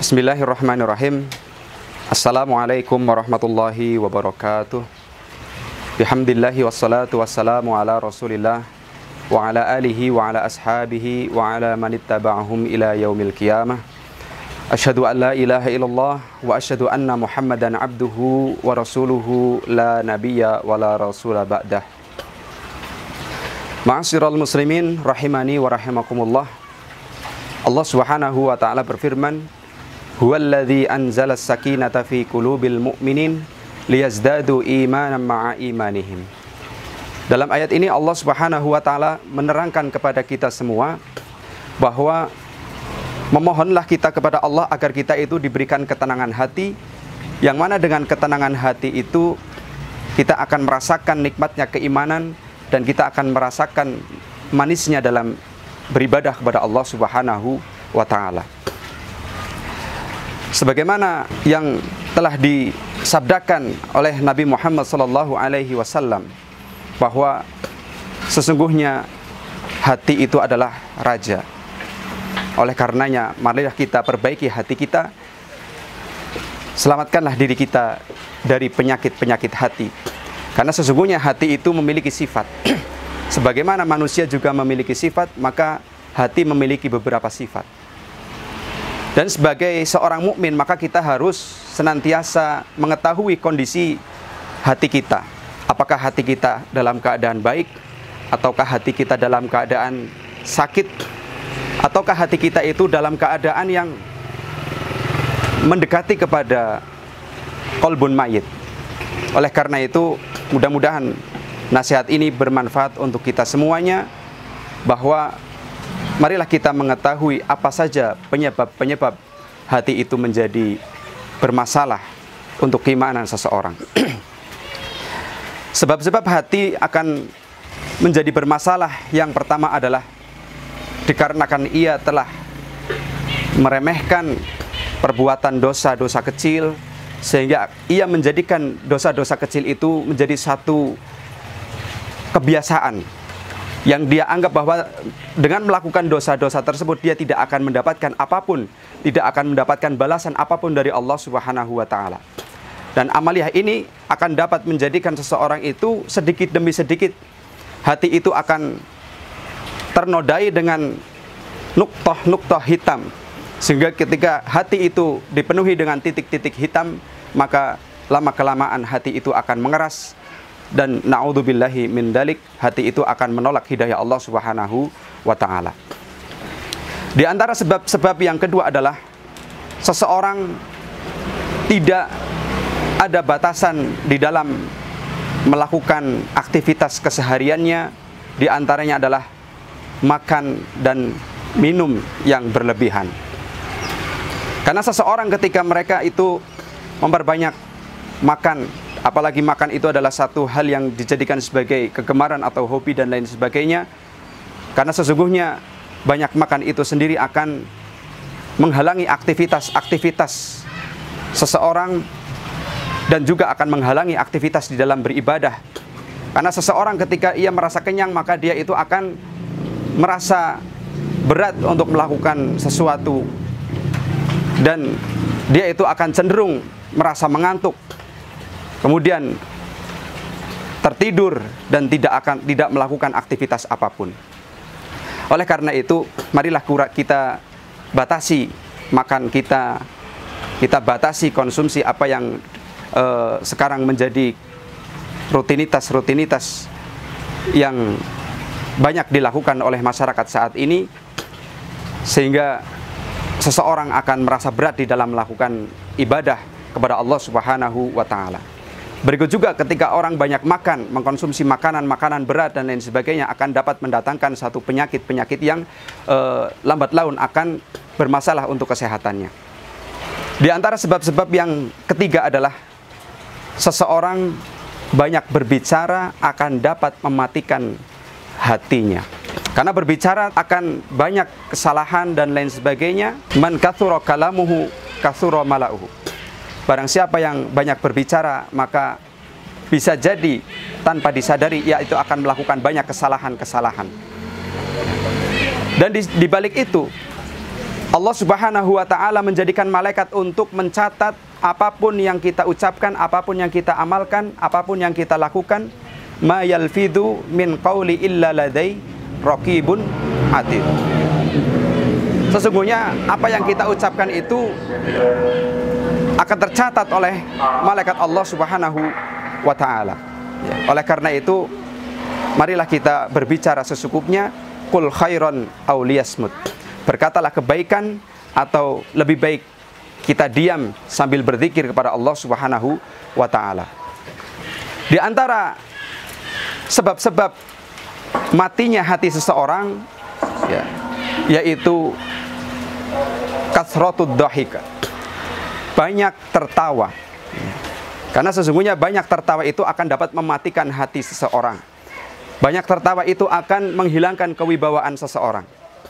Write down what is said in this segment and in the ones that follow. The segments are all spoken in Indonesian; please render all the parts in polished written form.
Bismillahirrahmanirrahim. Assalamualaikum warahmatullahi wabarakatuh. Bihamdillahi wassalatu wassalamu ala rasulillah wa ala alihi wa ala ashabihi wa ala manittaba'ahum ila yaumil qiyamah. Asyhadu an la ilaha illallah wa asyhadu anna Muhammadan abduhu wa rasuluhu la nabiyya wa la rasula ba'dah. Ma'asyiral muslimin rahimani wa rahimakumullah. Allah Subhanahu wa taala berfirman, Huwallazi anzala as-sakinata fi qulubil mu'minin liyazdadu imanan ma'a imanihim. Dalam ayat ini Allah Subhanahu wa taala menerangkan kepada kita semua bahwa memohonlah kita kepada Allah agar kita itu diberikan ketenangan hati, yang mana dengan ketenangan hati itu kita akan merasakan nikmatnya keimanan dan kita akan merasakan manisnya dalam beribadah kepada Allah Subhanahu wa taala. Sebagaimana yang telah disabdakan oleh Nabi Muhammad SAW, bahwa sesungguhnya hati itu adalah raja. Oleh karenanya, marilah kita perbaiki hati kita, selamatkanlah diri kita dari penyakit-penyakit hati. Karena sesungguhnya hati itu memiliki sifat. Sebagaimana manusia juga memiliki sifat, maka hati memiliki beberapa sifat. Dan sebagai seorang mukmin, maka kita harus senantiasa mengetahui kondisi hati kita. Apakah hati kita dalam keadaan baik, ataukah hati kita dalam keadaan sakit, ataukah hati kita itu dalam keadaan yang mendekati kepada qalbun mayit. Oleh karena itu, mudah-mudahan nasihat ini bermanfaat untuk kita semuanya, bahwa marilah kita mengetahui apa saja penyebab-penyebab hati itu menjadi bermasalah untuk keimanan seseorang. Sebab-sebab hati akan menjadi bermasalah, yang pertama adalah dikarenakan ia telah meremehkan perbuatan dosa-dosa kecil, sehingga ia menjadikan dosa-dosa kecil itu menjadi satu kebiasaan yang dia anggap bahwa dengan melakukan dosa-dosa tersebut dia tidak akan mendapatkan apapun, tidak akan mendapatkan balasan apapun dari Allah Subhanahu wa taala. Dan amaliyah ini akan dapat menjadikan seseorang itu sedikit demi sedikit hati itu akan ternodai dengan nuktah-nuktah hitam, sehingga ketika hati itu dipenuhi dengan titik-titik hitam, maka lama-kelamaan hati itu akan mengeras. Dan na'udzubillahi min dalik, hati itu akan menolak hidayah Allah Subhanahu wa ta'ala. Di antara sebab-sebab yang kedua adalah seseorang tidak ada batasan di dalam melakukan aktivitas kesehariannya. Di antaranya adalah makan dan minum yang berlebihan. Karena seseorang ketika mereka itu memperbanyak makan, apalagi makan itu adalah satu hal yang dijadikan sebagai kegemaran atau hobi dan lain sebagainya, karena sesungguhnya banyak makan itu sendiri akan menghalangi aktivitas-aktivitas seseorang, dan juga akan menghalangi aktivitas di dalam beribadah. Karena seseorang ketika ia merasa kenyang, maka dia itu akan merasa berat untuk melakukan sesuatu, dan dia itu akan cenderung merasa mengantuk, kemudian tertidur dan tidak melakukan aktivitas apapun. Oleh karena itu, marilah kita batasi makan kita batasi konsumsi apa yang sekarang menjadi rutinitas yang banyak dilakukan oleh masyarakat saat ini, sehingga seseorang akan merasa berat di dalam melakukan ibadah kepada Allah Subhanahu wa taala. Berikut juga ketika orang banyak makan, mengkonsumsi makanan berat dan lain sebagainya, akan dapat mendatangkan satu penyakit-penyakit yang lambat laun akan bermasalah untuk kesehatannya. Di antara sebab-sebab yang ketiga adalah seseorang banyak berbicara akan dapat mematikan hatinya. Karena berbicara akan banyak kesalahan dan lain sebagainya. Man katsura kalamuhu katsura mala'uhu. Barang siapa yang banyak berbicara, maka bisa jadi tanpa disadari ia itu akan melakukan banyak kesalahan-kesalahan. Dan di balik itu, Allah Subhanahu wa taala menjadikan malaikat untuk mencatat apapun yang kita ucapkan, apapun yang kita amalkan, apapun yang kita lakukan. Ma yalfidhu min qawli illa ladai raqibun atid. Sesungguhnya apa yang kita ucapkan itu akan tercatat oleh malaikat Allah Subhanahu wa taala. Oleh karena itu, marilah kita berbicara sesukupnya. Qul khairan aw liyasmut. Berkatalah kebaikan atau lebih baik kita diam sambil berzikir kepada Allah Subhanahu wa taala. Di antara sebab-sebab matinya hati seseorang yaitu kasratud dhahika. Banyak tertawa. Karena sesungguhnya banyak tertawa itu akan dapat mematikan hati seseorang. Banyak tertawa itu akan menghilangkan kewibawaan seseorang.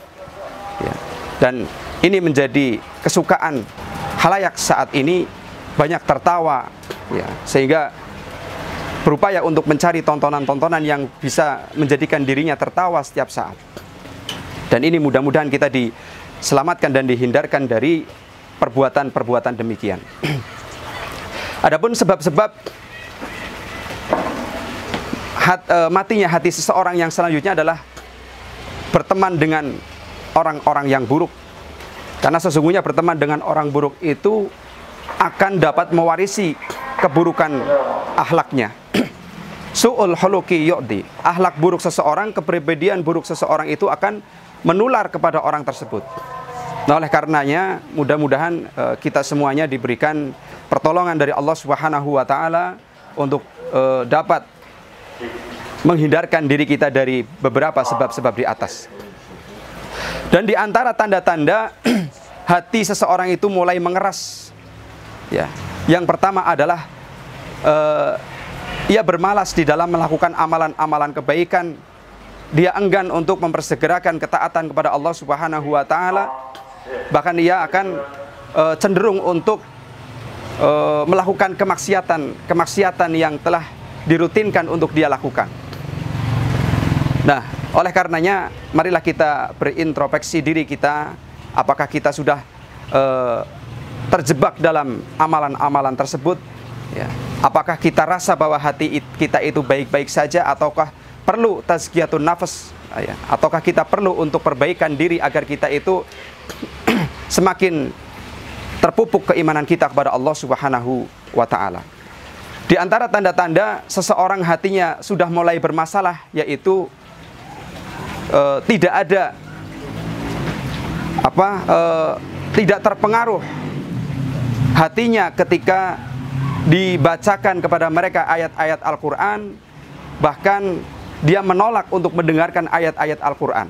Dan ini menjadi kesukaan khalayak saat ini, banyak tertawa, sehingga berupaya untuk mencari tontonan-tontonan yang bisa menjadikan dirinya tertawa setiap saat. Dan ini mudah-mudahan kita diselamatkan dan dihindarkan dari perbuatan-perbuatan demikian. Adapun sebab-sebab matinya hati seseorang yang selanjutnya adalah berteman dengan orang-orang yang buruk. Karena sesungguhnya berteman dengan orang buruk itu akan dapat mewarisi keburukan akhlaknya. Su'ul khuluqi yu'di. Akhlak buruk seseorang, kepribadian buruk seseorang itu akan menular kepada orang tersebut. Nah, oleh karenanya mudah-mudahan kita semuanya diberikan pertolongan dari Allah Subhanahu wa taala untuk dapat menghindarkan diri kita dari beberapa sebab-sebab di atas. Dan di antara tanda-tanda hati seseorang itu mulai mengeras, yang pertama adalah ia bermalas di dalam melakukan amalan-amalan kebaikan. Dia enggan untuk mempersegerakan ketaatan kepada Allah Subhanahu wa taala. Bahkan ia akan cenderung untuk melakukan kemaksiatan yang telah dirutinkan untuk dia lakukan. Nah, oleh karenanya marilah kita berintrospeksi diri kita, apakah kita sudah terjebak dalam amalan-amalan tersebut, apakah kita rasa bahwa hati kita itu baik-baik saja, ataukah perlu tazkiyatun nafas, ataukah kita perlu untuk perbaikan diri agar kita itu semakin terpupuk keimanan kita kepada Allah Subhanahu wa taala. Di antara tanda-tanda seseorang hatinya sudah mulai bermasalah, yaitu tidak terpengaruh hatinya ketika dibacakan kepada mereka ayat-ayat Al-Quran, bahkan dia menolak untuk mendengarkan ayat-ayat Al-Quran.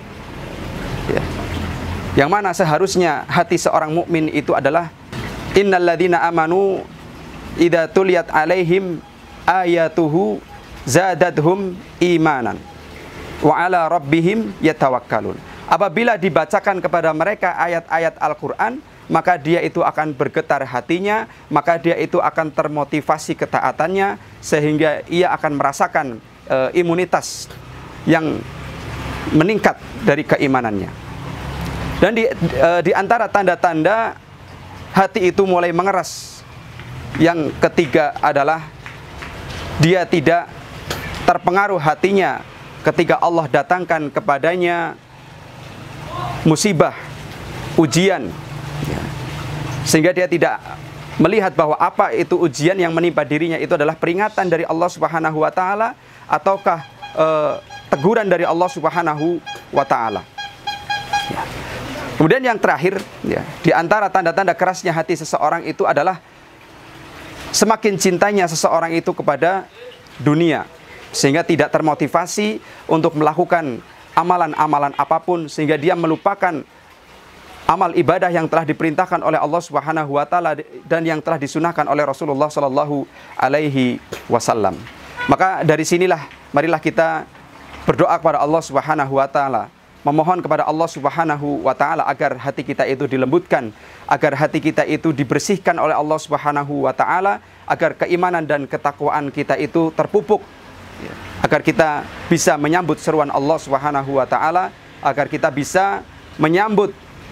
Yang mana seharusnya hati seorang mukmin itu adalah innalladzina amanu idza tuliyat alaihim ayatuhu zadadhum imanan wa ala rabbihim yatawakkalun. Apabila dibacakan kepada mereka ayat-ayat Al-Quran, maka dia itu akan bergetar hatinya, maka dia itu akan termotivasi ketaatannya, sehingga ia akan merasakan imunitas yang meningkat dari keimanannya. Dan di antara tanda-tanda hati itu mulai mengeras, yang ketiga adalah dia tidak terpengaruh hatinya ketika Allah datangkan kepadanya musibah, ujian, sehingga dia tidak melihat bahwa apa itu ujian yang menimpa dirinya itu adalah peringatan dari Allah Subhanahu wa taala, ataukah teguran dari Allah Subhanahu wa taala. Kemudian yang terakhir, di antara tanda-tanda kerasnya hati seseorang itu adalah semakin cintanya seseorang itu kepada dunia, sehingga tidak termotivasi untuk melakukan amalan-amalan apapun, sehingga dia melupakan amal ibadah yang telah diperintahkan oleh Allah Subhanahu wa taala dan yang telah disunahkan oleh Rasulullah sallallahu alaihi wasallam. Maka dari sinilah marilah kita berdoa kepada Allah Subhanahu wa taala, memohon kepada Allah Subhanahu wa taala agar hati kita itu dilembutkan, agar hati kita itu dibersihkan oleh Allah Subhanahu wa taala, agar keimanan dan ketakwaan kita itu terpupuk, agar kita bisa menyambut seruan Allah Subhanahu wa taala, agar kita bisa menyambut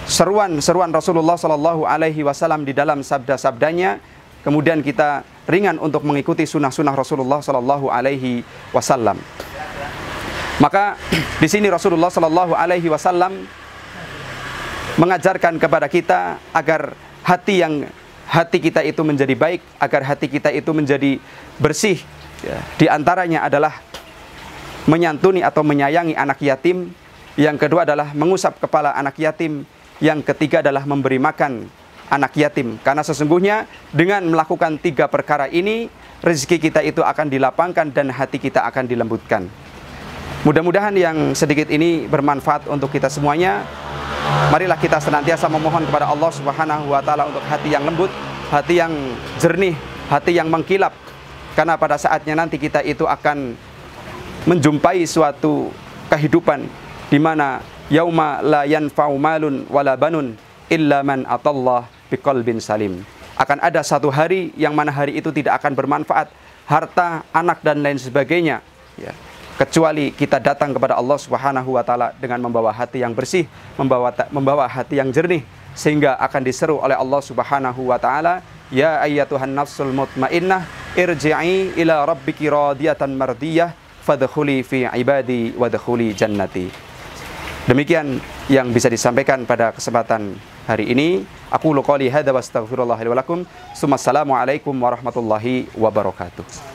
seruan-seruan Rasulullah Shallallahu Alaihi Wasallam di dalam sabda-sabdanya, kemudian kita ringan untuk mengikuti sunnah-sunnah Rasulullah Shallallahu Alaihi Wasallam. Maka di sini Rasulullah Shallallahu Alaihi Wasallam mengajarkan kepada kita agar hati kita itu menjadi baik, agar hati kita itu menjadi bersih. Di antaranya adalah menyantuni atau menyayangi anak yatim. Yang kedua adalah mengusap kepala anak yatim. Yang ketiga adalah memberi makan anak yatim. Karena sesungguhnya dengan melakukan 3 perkara ini, rezeki kita itu akan dilapangkan dan hati kita akan dilembutkan. Mudah-mudahan yang sedikit ini bermanfaat untuk kita semuanya. Marilah kita senantiasa memohon kepada Allah Subhanahu wa Ta'ala untuk hati yang lembut, hati yang jernih, hati yang mengkilap. Karena pada saatnya nanti kita itu akan menjumpai suatu kehidupan di mana yauma la yanfa'u malun wala banun illa man atallah biqalbin salim. Akan ada satu hari yang mana hari itu tidak akan bermanfaat harta, anak dan lain sebagainya, ya, kecuali kita datang kepada Allah Subhanahu wa Ta'ala dengan membawa hati yang bersih, membawa hati yang jernih, sehingga akan diseru oleh Allah Subhanahu wa Ta'ala, ya ayyatuhan nafsul mutmainnah irji'i ila rabbiki radiyatan mardiyah fadkhuli fi ibadi wadkhuli jannati. Demikian yang bisa disampaikan pada kesempatan hari ini. Aku qouli hadza wa astaghfirullah li wa lakum. Assalamualaikum warahmatullahi wabarakatuh.